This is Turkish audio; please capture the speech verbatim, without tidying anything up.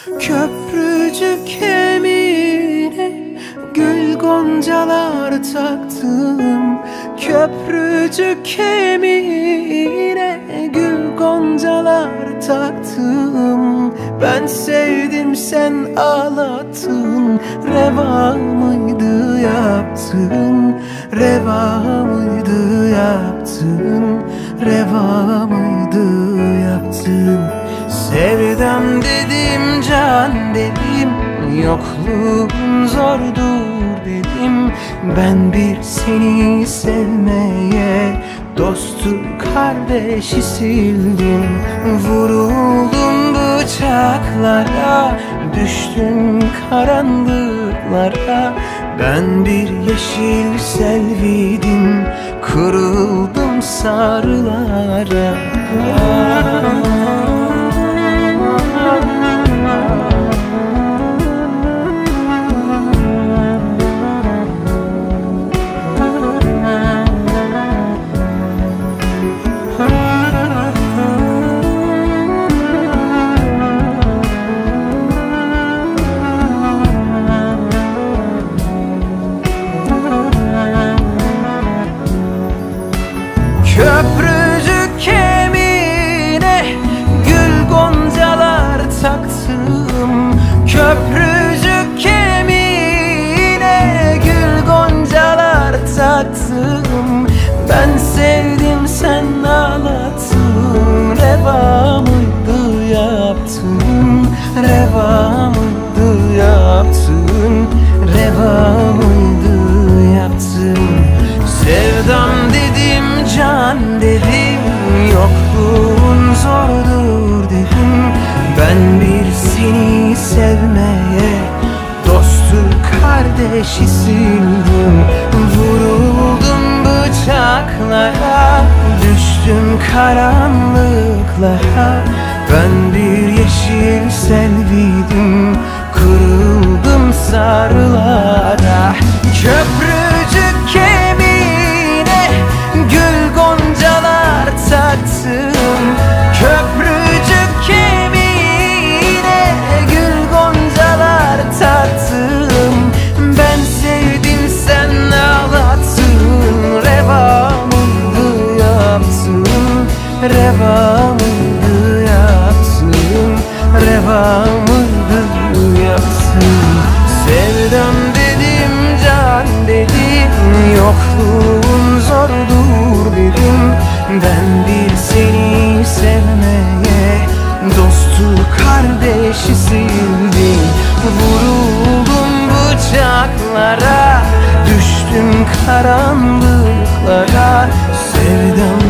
Köprücük kemiğine gül goncalar taktım. Köprücük kemiğine gül goncalar taktım. Ben sevdim sen ağlattın. Reva mıydı yaptın? Reva mıydı yaptın? Reva mıydı yaptın? Sevdam dedim, can dedim, yokluğun zordur dedim. Ben bir seni sevmeye dostu kardeşi sildim. Vuruldum bıçaklara, düştüm karanlıklara. Ben bir yeşil selviydim, kırıldım sarılara. Köprücük kemiğine gül goncalar taktım. Köprücük kemiğine gül goncalar taktım. Ben sevdim sen ağlattın. Reva mıydı yaptın? Reva mıydı yaptın? Reva mıydı yaptın? Sevdam dedim, can dedim, yokluğun zordur dedim. Ben bir seni sevmeye dostu kardeşi sildim. Vuruldum bıçaklara, düştüm karanlıklara. Ben bir yeşil selviydim, kırıldım sarılara. Köprücük kemiğine gül goncalar taktım. Köprücük kemiğine gül goncalar taktım. Ben sevdim sen ağlattın. Reva mıydı yaptın? Reva mıydı yaptın? Reva mıydı yaptın? Sevdam dedim, can dedim, yokluğun zordur dedim. Ben bir seni sevmeye dostu kardeşi sildim. Vuruldum bıçaklara, düştüm karanlıklara. Sevdam